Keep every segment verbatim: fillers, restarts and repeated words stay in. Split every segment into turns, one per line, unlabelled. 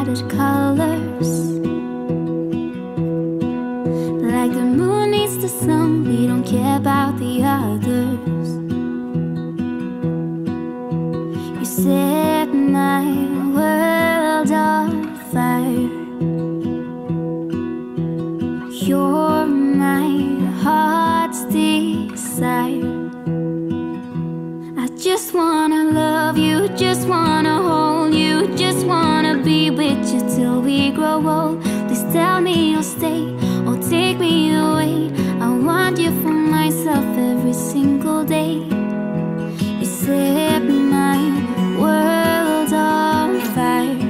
vivid colors. Like the moon needs the sun, we don't care about the others. You set my world on fire. You're my heart's desire. I just wanna love you, just wanna hold you, just wanna be with you till we grow old. Please tell me you'll stay or take me away. I want you for myself every single day. You set my world on fire.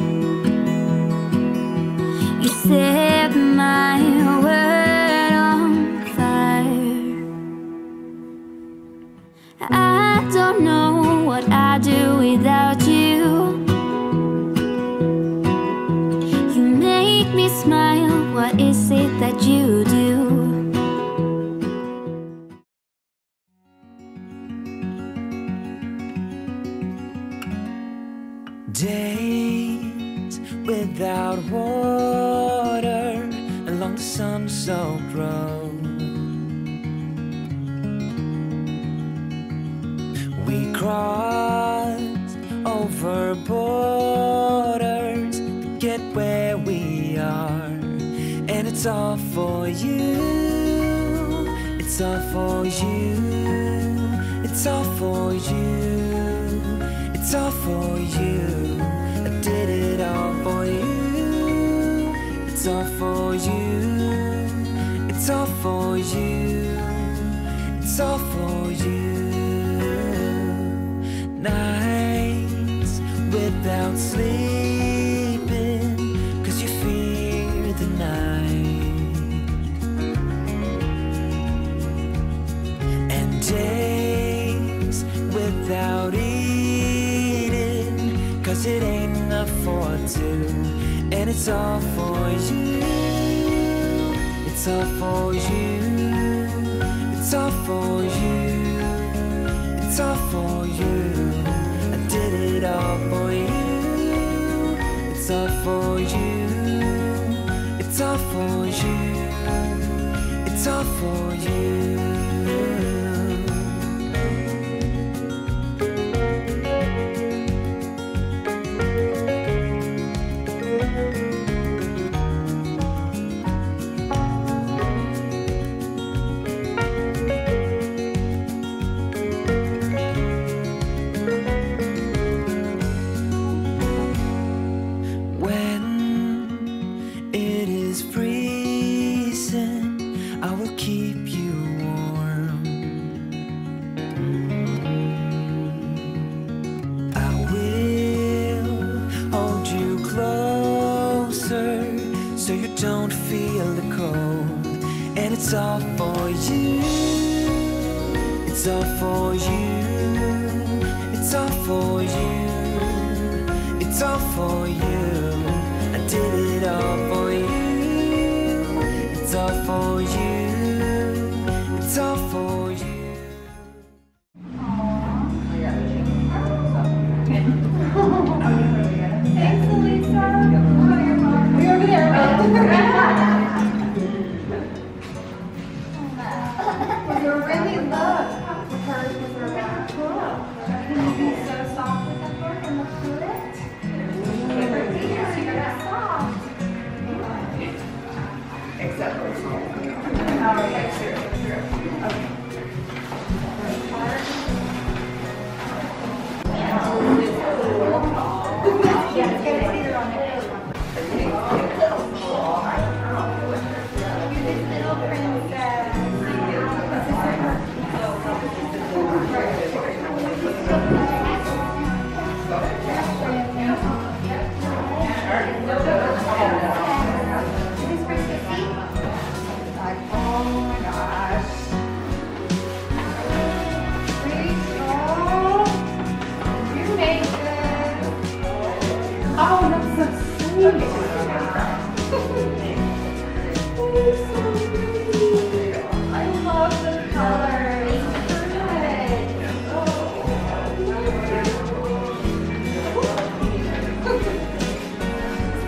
You set my world on fire. I don't know what I'd do without you. You make me smile, what is it that you do?
Days without water along the sun-soaked road. We crossed over borders to get where we are, and it's all for you. It's all for you. It's all for you. It's all for you. I did it all for you. It's all for you. It's all for you. It's all for you. Nights without sleeping, 'cause you fear the night. And days without eating, 'cause it ain't enough for two. And it's all for you. It's all for you. It's all for you. It's all for you. I did it all for you. It's all for you. It's all for you. It's all for you. Don't feel the cold, and it's all for you. It's all for you. It's all for you. It's all for you. I did it all for you. It's all for you. It's all for you.
Thanks, Elisa. We're over there. You're really look. Hers was her back. Can you be so soft with the fork and the foot? Give her fingers, you're not soft. Except for soft. Oh, okay, sure, sure. Okay. Yeah, it's gonna see her on there. Little princess. Oh my gosh. Rachel, you made this. Oh, that's so sweet. I love the colors. Perfect.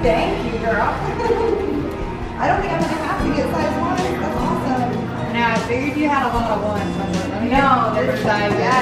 Thank you, girl. I don't think I'm gonna have to get size one. That's awesome.
Now I figured you had a lot of ones. I was like, let me
No,
get
this
size.
yeah,